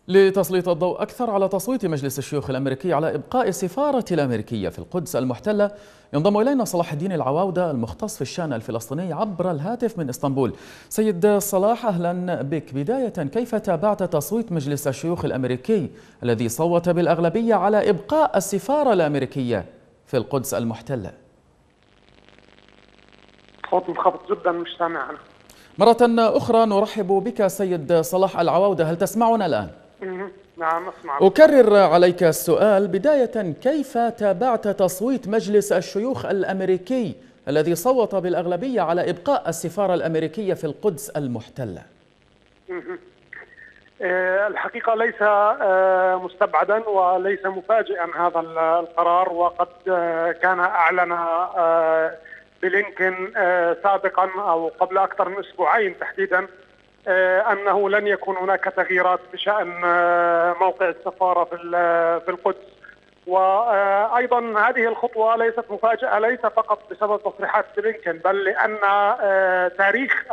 لتسليط الضوء أكثر على تصويت مجلس الشيوخ الأمريكي على إبقاء السفارة الأمريكية في القدس المحتلة، ينضم إلينا صلاح الدين العواودة المختص في الشأن الفلسطيني عبر الهاتف من إسطنبول. سيد صلاح، أهلا بك. بداية، كيف تابعت تصويت مجلس الشيوخ الأمريكي الذي صوت بالأغلبية على إبقاء السفارة الأمريكية في القدس المحتلة؟ صوت منخفض جدا، مش سامع أنا. مرة أخرى نرحب بك سيد صلاح العواودة، هل تسمعنا الآن؟ نعم أسمع. أكرر عليك السؤال بداية، كيف تابعت تصويت مجلس الشيوخ الأمريكي الذي صوت بالأغلبية على إبقاء السفارة الأمريكية في القدس المحتلة؟ الحقيقة ليس مستبعدا وليس مفاجئا هذا القرار، وقد كان أعلن بلينكن سابقا أو قبل أكثر من أسبوعين تحديدا أنه لن يكون هناك تغييرات بشأن موقع السفارة في القدس. وأيضا هذه الخطوة ليست مفاجأة، ليس فقط بسبب تصريحات بلينكن، بل لأن تاريخ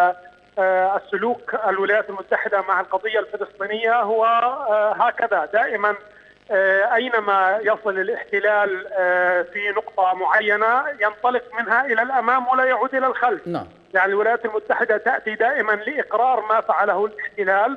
السلوك الولايات المتحدة مع القضية الفلسطينية هو هكذا دائما. أينما يصل الاحتلال في نقطة معينة ينطلق منها إلى الأمام ولا يعود إلى الخلف. نعم. يعني الولايات المتحدة تأتي دائما لإقرار ما فعله الاحتلال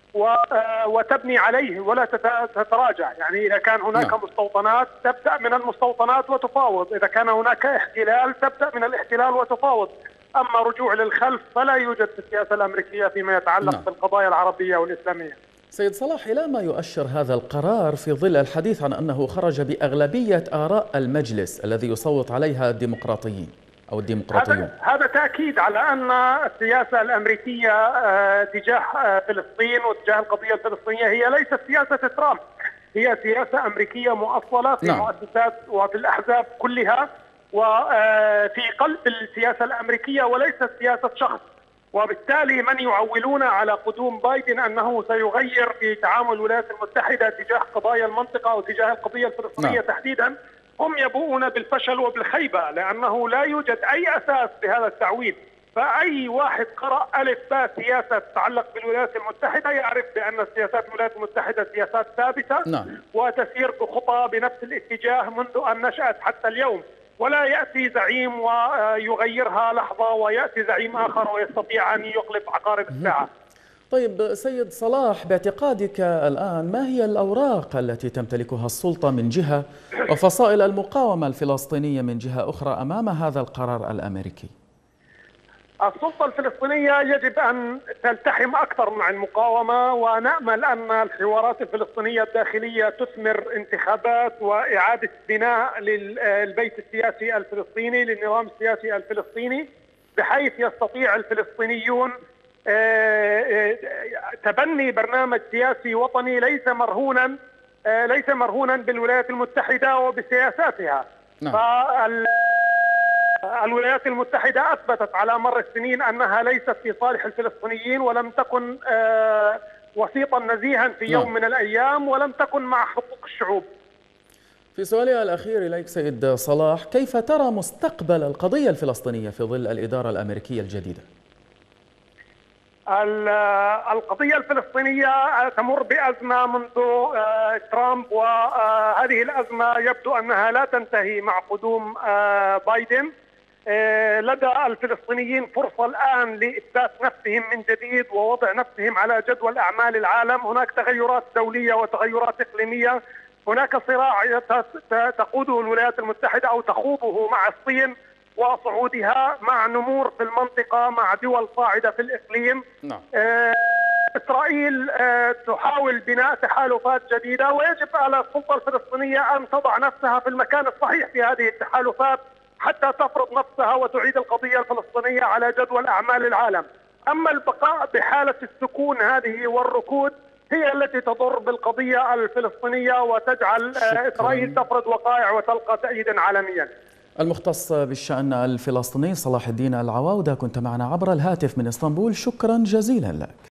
وتبني عليه ولا تتراجع. يعني إذا كان هناك مستوطنات تبدأ من المستوطنات وتفاوض، إذا كان هناك احتلال تبدأ من الاحتلال وتفاوض. أما رجوع للخلف فلا يوجد في السياسة الأمريكية فيما يتعلق بالقضايا العربية والإسلامية. سيد صلاح، إلى ما يؤشر هذا القرار في ظل الحديث عن أنه خرج بأغلبية آراء المجلس الذي يصوت عليها الديمقراطيين أو الديمقراطيون؟ هذا تأكيد على أن السياسة الأمريكية تجاه فلسطين وتجاه القضية الفلسطينية هي ليست سياسة ترامب، هي سياسة أمريكية مؤصلة في المؤسسات وفي الأحزاب كلها وفي قلب السياسة الأمريكية وليست سياسة شخص. وبالتالي من يعولون على قدوم بايدن أنه سيغير في تعامل الولايات المتحدة تجاه قضايا المنطقة أو تجاه القضية الفلسطينية تحديدا هم يبوؤون بالفشل وبالخيبة، لأنه لا يوجد أي أساس لهذا التعويل. فأي واحد قرأ ألف باء سياسة تتعلق بالولايات المتحدة يعرف بأن سياسات الولايات المتحدة سياسات ثابتة وتسير بخطى بنفس الاتجاه منذ أن نشأت حتى اليوم، ولا يأتي زعيم ويغيرها لحظة ويأتي زعيم آخر ويستطيع أن يقلب عقارب الساعة. طيب سيد صلاح، باعتقادك الآن ما هي الأوراق التي تمتلكها السلطة من جهة وفصائل المقاومة الفلسطينية من جهة أخرى أمام هذا القرار الأمريكي؟ السلطة الفلسطينية يجب أن تلتحم أكثر مع المقاومة، ونأمل أن الحوارات الفلسطينية الداخلية تثمر انتخابات وإعادة بناء للبيت السياسي الفلسطيني، للنظام السياسي الفلسطيني، بحيث يستطيع الفلسطينيون تبني برنامج سياسي وطني ليس مرهونا بالولايات المتحدة وبسياساتها. الولايات المتحدة أثبتت على مر السنين أنها ليست في صالح الفلسطينيين، ولم تكن وسيطا نزيها في يوم من الأيام، ولم تكن مع حقوق الشعوب. في سؤالي الأخير إليك سيد صلاح، كيف ترى مستقبل القضية الفلسطينية في ظل الإدارة الأمريكية الجديدة؟ القضية الفلسطينية تمر بأزمة منذ ترامب، وهذه الأزمة يبدو أنها لا تنتهي مع قدوم بايدن. لدى الفلسطينيين فرصة الآن لإثبات نفسهم من جديد ووضع نفسهم على جدول أعمال العالم. هناك تغيرات دولية وتغيرات إقليمية، هناك صراع تقوده الولايات المتحدة أو تخوضه مع الصين وصعودها، مع نمور في المنطقة، مع دول صاعدة في الإقليم. إسرائيل تحاول بناء تحالفات جديدة، ويجب على السلطة الفلسطينية أن تضع نفسها في المكان الصحيح في هذه التحالفات حتى تفرض نفسها وتعيد القضية الفلسطينية على جدول أعمال العالم. أما البقاء بحالة السكون هذه والركود هي التي تضر بالقضية الفلسطينية وتجعل إسرائيل تفرض وقائع وتلقى تأييدا عالميا. المختص بالشأن الفلسطيني صلاح الدين العواودة كنت معنا عبر الهاتف من إسطنبول، شكرا جزيلا لك.